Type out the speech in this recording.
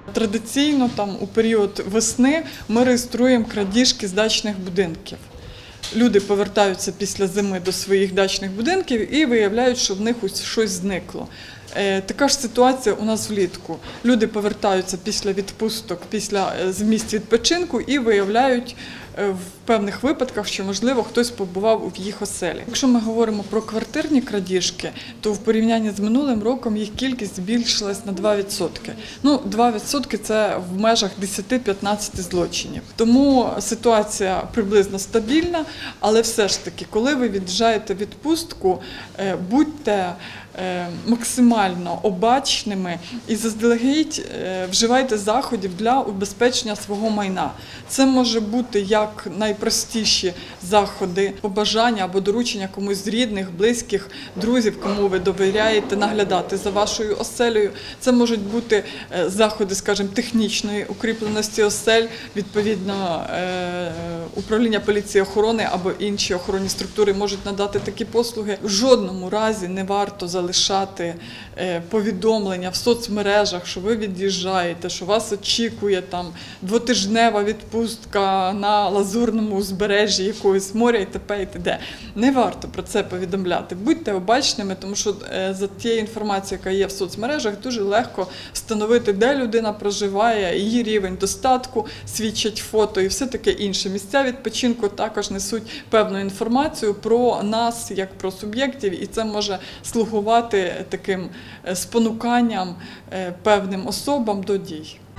Традиційно у період весни ми реєструємо крадіжки з дачних будинків. Люди повертаються після зими до своїх дачних будинків і виявляють, що в них щось зникло. Така ж ситуація у нас влітку. Люди повертаються після відпусток, з місць відпочинку і виявляють в певних випадках, що, можливо, хтось побував в їх оселі. Якщо ми говоримо про квартирні крадіжки, то в порівнянні з минулим роком їх кількість збільшилась на 2%. 2% – це в межах 10-15 злочинів. Тому ситуація приблизно стабільна, але все ж таки, коли ви від'їжджаєте в відпустку, будьте максимально обачними і заздалегідь вживайте заходів для убезпечення свого майна. Це може бути як найпростіші заходи, побажання або доручення комусь з рідних, близьких, друзів, кому ви довіряєте, наглядати за вашою оселею. Це можуть бути заходи, скажімо, технічної укріпленості осель, відповідно управління поліції охорони або інші охоронні структури можуть надати такі послуги. В жодному разі не варто залишати повідомлення в соцмережах, що ви від'їжджаєте, що вас очікує двотижнева відпустка на лазурному узбережжі якогось моря і т.п. і т.д. Не варто про це повідомляти. Будьте обачними, тому що за тією інформацією, яка є в соцмережах, дуже легко встановити, де людина проживає, її рівень достатку, свідчать фото і все таке інше. Місця відпочинку також несуть певну інформацію про нас, як про суб'єктів, і це може слугувати таким спонуканням певним особам до дій.